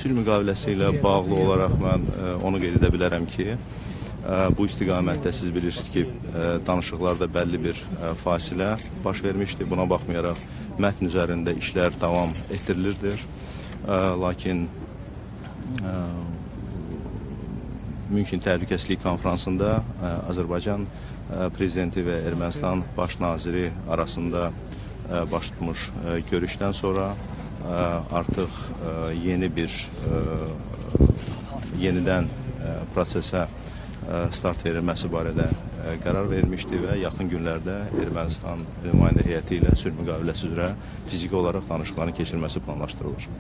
Sülh müqaviləsi ilə bağlı olaraq mən onu qeyd edə bilərəm ki, bu istiqamətdə siz bilirsiniz ki, danışıqlarda bəlli bir fasilə baş vermişdi. Buna baxmayaraq mətn üzərində işlər davam etdirilirdir. Lakin München Təhlükəsizlik Konfransında Azərbaycan Prezidenti və Ermənistan Baş Naziri arasında baş tutmuş görüşdən sonra artıq yenidən prosesə start verilməsi barədə qərar verilmişdi və yaxın günlərdə Ermənistan nümayəndə heyəti ilə sülh müqaviləsi üzrə fiziki olaraq danışıqların keçirilməsi planlaşdırılır.